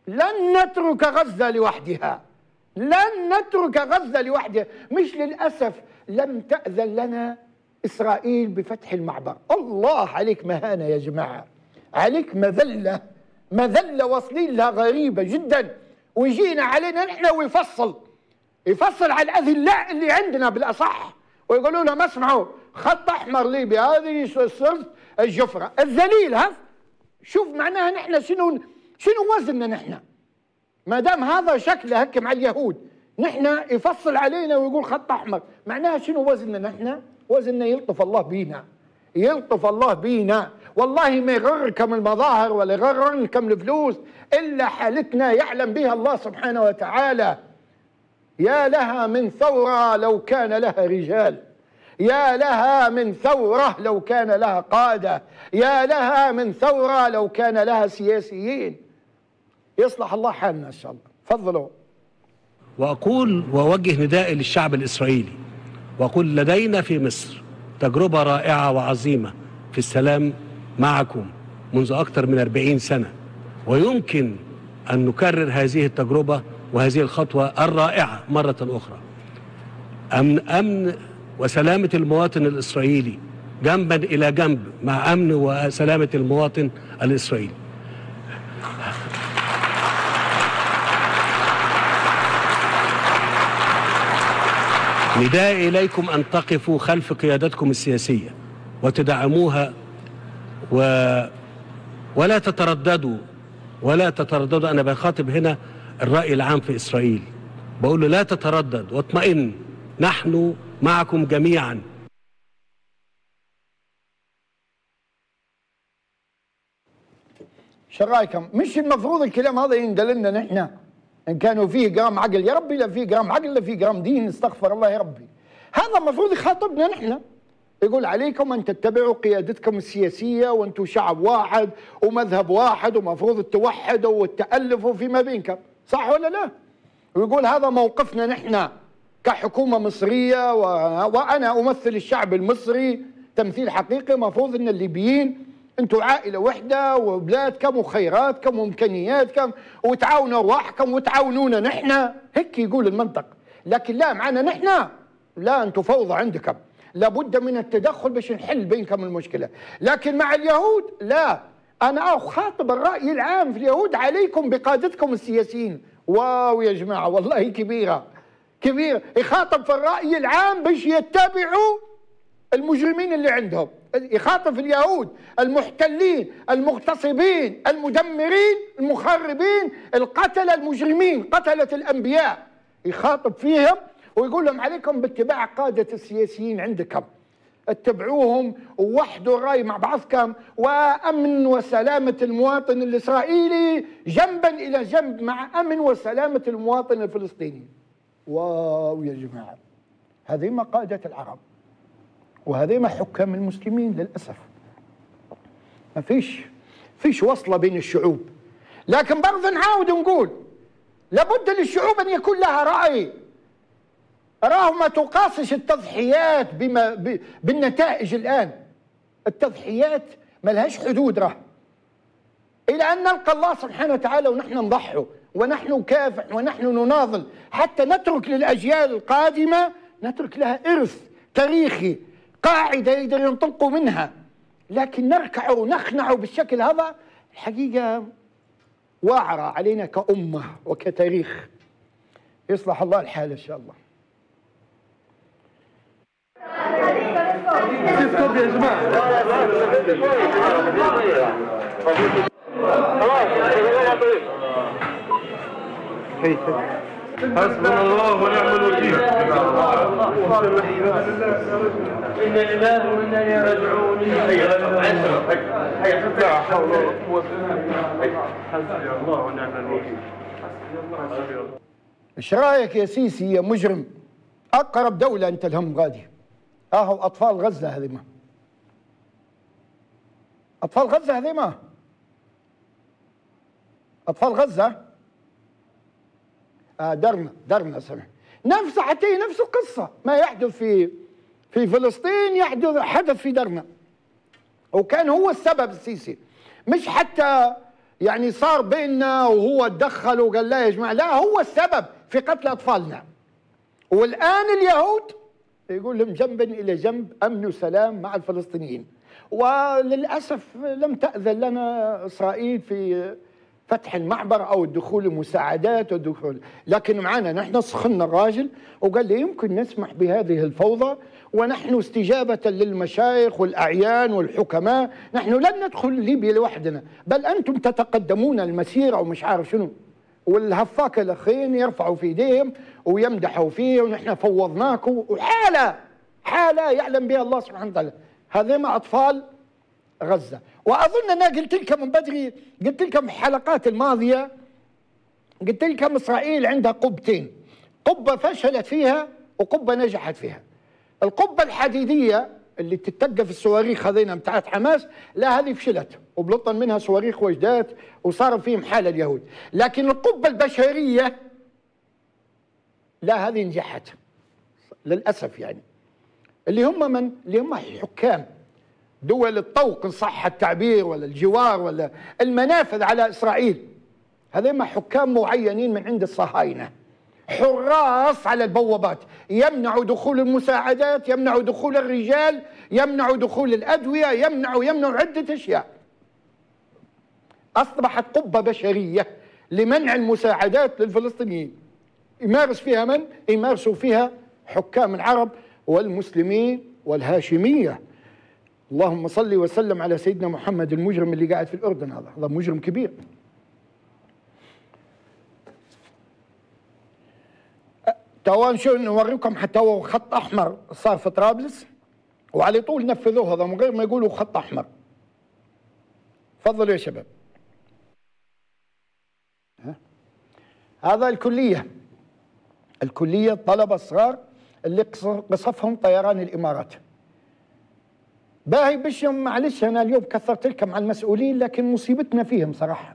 لن نترك غزة لوحدها، لن نترك غزة لوحدها. مش للأسف لم تأذن لنا إسرائيل بفتح المعبر. الله عليك مهانة يا جماعة، عليك مذلة، مذلة واصلين لها غريبة جدا. ويجينا علينا نحن ويفصل على الأذلاء اللي عندنا بالأصح، ويقولوا لهم اسمعوا خط أحمر ليبيا هذه صرت الجفرة الذليل. ها شوف معناها نحن شنو وزننا نحن؟ ما دام هذا شكله هك مع اليهود نحن يفصل علينا ويقول خط احمر، معناها شنو وزننا نحن؟ وزننا يلطف الله بينا، يلطف الله بينا. والله ما يغركم المظاهر ولا يغركم الفلوس الا حالتنا يعلم بها الله سبحانه وتعالى. يا لها من ثورة لو كان لها رجال، يا لها من ثورة لو كان لها قادة، يا لها من ثورة لو كان لها سياسيين. يصلح الله حالنا إن شاء الله. تفضلوا. وأقول وأوجه ندائي للشعب الإسرائيلي وأقول لدينا في مصر تجربة رائعة وعظيمة في السلام معكم منذ أكثر من 40 سنة، ويمكن أن نكرر هذه التجربة وهذه الخطوة الرائعة مرة أخرى. أمن وسلامة المواطن الإسرائيلي جنبا إلى جنب مع أمن وسلامة المواطن الإسرائيلي. نداء إليكم أن تقفوا خلف قيادتكم السياسية وتدعموها ولا تترددوا أنا بخاطب هنا الرأي العام في إسرائيل، بقول له لا تتردد واطمئن، نحن معكم جميعا. شو رايكم؟ مش المفروض الكلام هذا يندل لنا نحن ان كانوا فيه جرام عقل؟ يا ربي لا فيه جرام عقل لا فيه جرام دين، استغفر الله يا ربي. هذا المفروض يخاطبنا نحن، يقول عليكم ان تتبعوا قيادتكم السياسيه وانتم شعب واحد ومذهب واحد ومفروض توحدوا وتالفوا فيما بينكم، صح ولا لا؟ ويقول هذا موقفنا نحن كحكومه مصريه وانا امثل الشعب المصري تمثيل حقيقي. مفروض ان الليبيين انتم عائله واحده وبلادكم وخيراتكم وامكانياتكم وتعاونوا ارواحكم وتعاونونا نحن، هيك يقول المنطق. لكن لا، معنا نحن لا، انتم فوضى عندكم، لابد من التدخل باش نحل بينكم المشكله. لكن مع اليهود لا، انا اخاطب الراي العام في اليهود، عليكم بقادتكم السياسيين. واو يا جماعه والله كبيره كبيره. يخاطب في الراي العام باش يتبعوا المجرمين اللي عندهم، يخاطب اليهود المحتلين المغتصبين المدمرين المخربين القتلة المجرمين قتلة الأنبياء، يخاطب فيهم ويقول لهم عليكم باتباع قادة السياسيين عندكم، اتبعوهم ووحدوا الرأي مع بعضكم، وأمن وسلامة المواطن الإسرائيلي جنبا إلى جنب مع أمن وسلامة المواطن الفلسطيني. واو يا جماعة، هذه ما قادة العرب وهذه ما حكام المسلمين للأسف. ما فيش وصلة بين الشعوب. لكن برضه نعاود ونقول لابد للشعوب أن يكون لها رأي. راه ما تقاسش التضحيات بالنتائج الآن. التضحيات ما لهاش حدود، راه إلى أن نلقى الله سبحانه وتعالى ونحن نضحي ونحن نكافح ونحن نناضل حتى نترك للأجيال القادمة، نترك لها إرث تاريخي، قاعدة يقدر ينطلقوا منها. لكن نركع ونخنع بالشكل هذا الحقيقة واعرة علينا كأمة وكتاريخ. يصلح الله الحال إن شاء الله. يا جماعة حسبنا الله ونعم الوكيل. إنا لله وإنا إليه راجعون. لا حول ولا قوة إلا بالله. حسبي الله ونعم الوكيل. ايش رايك يا سيسي يا مجرم؟ اقرب دولة انت لهم غادي. اهو اطفال غزة هذه ما. اطفال غزة هذه ما. اطفال غزة درنا سمع نفس حتى نفس القصة، ما يحدث في فلسطين حدث في درنا، وكان هو السبب السيسي، مش حتى يعني صار بيننا وهو تدخل وقال لا يا جماعة، لا هو السبب في قتل أطفالنا. والآن اليهود يقول لهم جنبا إلى جنب أمن وسلام مع الفلسطينيين. وللأسف لم تأذن لنا إسرائيل في فتح المعبر أو الدخول المساعدات والدخول، لكن معنا نحن سخنا الراجل وقال لي يمكن نسمح بهذه الفوضى، ونحن استجابة للمشايخ والأعيان والحكماء نحن لن ندخل ليبيا لوحدنا، بل أنتم تتقدمون المسيرة ومش عارف شنو. والهفاك الأخين يرفعوا في ايديهم ويمدحوا فيه ونحن فوضناكم، وحالة يعلم بها الله سبحانه وتعالى. هذين أطفال غزة. وأظن أنا قلت لكم من بدري، قلت لكم في الحلقات الماضية، قلت لكم إسرائيل عندها قبتين، قبة فشلت فيها وقبة نجحت فيها. القبة الحديدية اللي تتقف الصواريخ هذين بتاعت حماس، لا هذه فشلت وبلطن منها صواريخ وجدات وصار فيهم حال اليهود. لكن القبة البشرية لا هذه نجحت للأسف. يعني اللي هم من؟ اللي هم الحكام دول الطوق إن صح التعبير، ولا الجوار، ولا المنافذ على إسرائيل. هذين حكام معينين من عند الصهاينة، حراس على البوابات، يمنعوا دخول المساعدات، يمنعوا دخول الرجال، يمنعوا دخول الأدوية، يمنعوا عدة أشياء. أصبحت قبة بشرية لمنع المساعدات للفلسطينيين. يمارس فيها من؟ يمارسوا فيها حكام العرب والمسلمين والهاشمية. اللهم صل وسلم على سيدنا محمد. المجرم اللي قاعد في الأردن هذا مجرم كبير. توان شو نوريكم حتى هو خط أحمر صار في طرابلس وعلى طول نفذوه هذا من غير ما يقولوا خط أحمر. تفضلوا يا شباب. هذا الكلية الطلبة الصغار اللي قصفهم طيران الإمارات. باهي بشهم، معلش أنا اليوم كثرت لكم عن المسؤولين، لكن مصيبتنا فيهم صراحة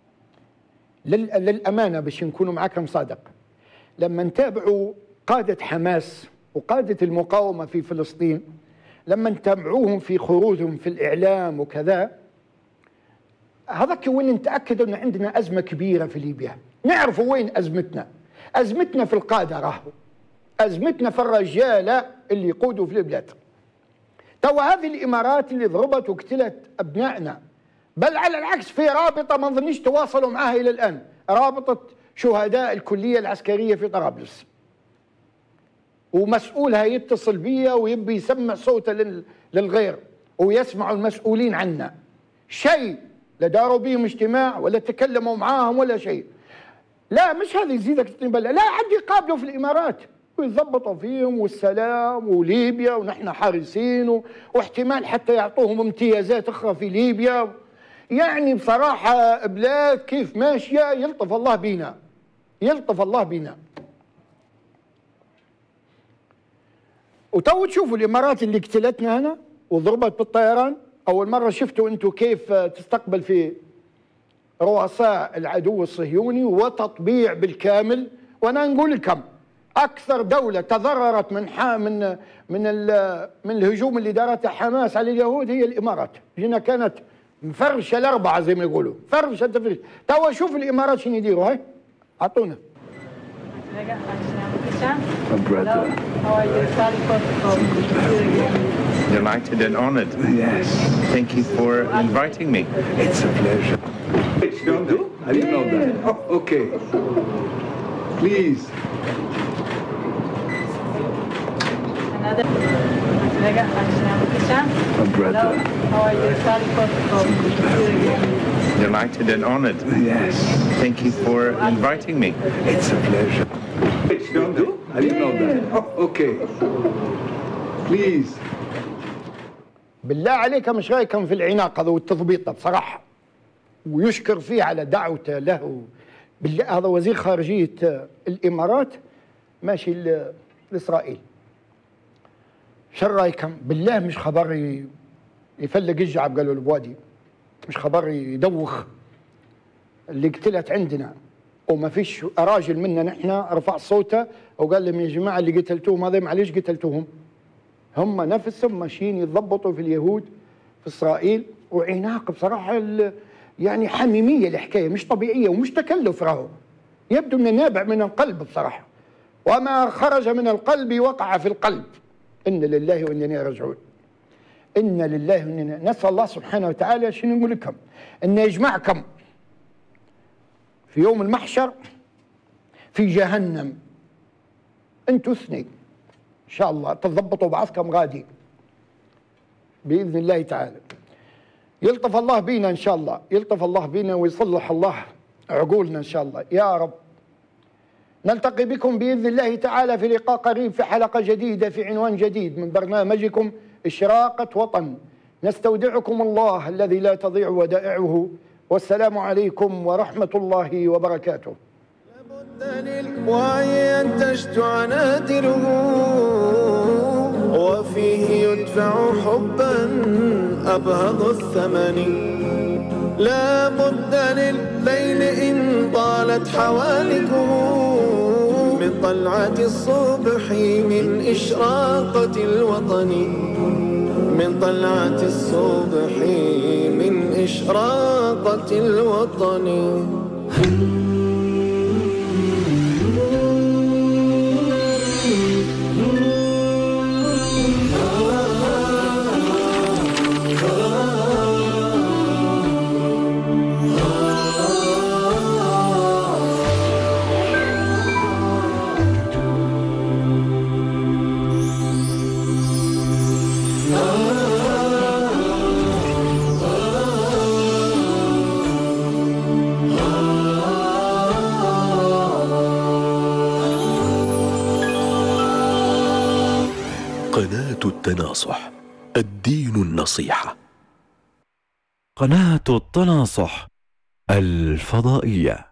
للأمانة باش نكونوا معاكم صادق. لما نتابعوا قادة حماس وقادة المقاومة في فلسطين، لما نتابعوهم في خروجهم في الإعلام وكذا، هذاك وين نتأكد أن عندنا أزمة كبيرة في ليبيا. نعرفوا وين أزمتنا. أزمتنا في القادة، راهو أزمتنا في الرجالة اللي يقودوا في البلاد. توا هذه الإمارات اللي ضربت وقتلت أبنائنا، بل على العكس في رابطة ما نظنيش تواصلوا معها إلى الآن، رابطة شهداء الكلية العسكرية في طرابلس، ومسؤولها يتصل بيا ويبي يسمع صوته للغير ويسمعوا المسؤولين عنا. شيء لا داروا بهم اجتماع ولا تكلموا معاهم ولا شيء. لا مش هذه يزيدك تنبلع، لا عاد يقابلوا في الإمارات ويضبطوا فيهم والسلام وليبيا ونحن حارسين، واحتمال حتى يعطوهم امتيازات أخرى في ليبيا. يعني بصراحة بلاد كيف ماشية يلطف الله بينا، يلطف الله بينا. وتو تشوفوا الإمارات اللي قتلتنا هنا وضربت بالطيران. أول مرة شفتوا أنتوا كيف تستقبل في رؤساء العدو الصهيوني وتطبيع بالكامل. وأنا نقول لكم أكثر دولة تضررت من الهجوم اللي دارته حماس على اليهود هي الإمارات. هنا كانت مفرشة الأربعة زي ما يقولوا، فرشة تفرش. توا شوف الإمارات شنو يديروا. هاي أعطونا. Delighted and honored. Yes. Thank you for inviting me. It's a pleasure. You know that? I didn't know that. Oh, okay. Please. My brother. Delighted and honored. Yes. Thank you for inviting me. It's a pleasure. You know that? I didn't know that. Oh, okay. Please. بالله عليكم مش رايكم في العناق هذا والتضبيط بصراحة، ويشكر فيه على دعوته له. بالله هذا وزير خارجية الإمارات ماشي لإسرائيل. شو رايكم؟ بالله مش خبر يفلق الجعب قالوا البوادي، مش خبر يدوخ. اللي قتلت عندنا وما فيش راجل منا نحن رفع صوته وقال لهم يا جماعة اللي قتلتوهم هذا معليش قتلتوهم. هم نفسهم ماشيين يتضبطوا في اليهود في إسرائيل. وعناق بصراحة يعني حميمية الحكاية، مش طبيعية ومش تكلف، راهو يبدو أنه نابع من القلب بصراحة، وما خرج من القلب وقع في القلب. إن لله وإنا إليه راجعون. إن لله وإنا، نسأل الله سبحانه وتعالى شنو نقول لكم، أن يجمعكم في يوم المحشر في جهنم أنتوا اثنين إن شاء الله، تضبطوا بعضكم غادي بإذن الله تعالى. يلطف الله بينا إن شاء الله، يلطف الله بينا ويصلح الله عقولنا إن شاء الله يا رب. نلتقي بكم بإذن الله تعالى في لقاء قريب، في حلقة جديدة، في عنوان جديد من برنامجكم إشراقة وطن. نستودعكم الله الذي لا تضيع ودائعه، والسلام عليكم ورحمة الله وبركاته. لابد للوعي أن تشجع نادره، وفيه يدفع حبا أبهض الثمن. لا بد للليل إن طالت حوالكه من طلعة الصبح من إشراقة الوطن، من طلعة الصبح من إشراقة الوطن. قناة التناصح، الدين النصيحة. قناة التناصح الفضائية.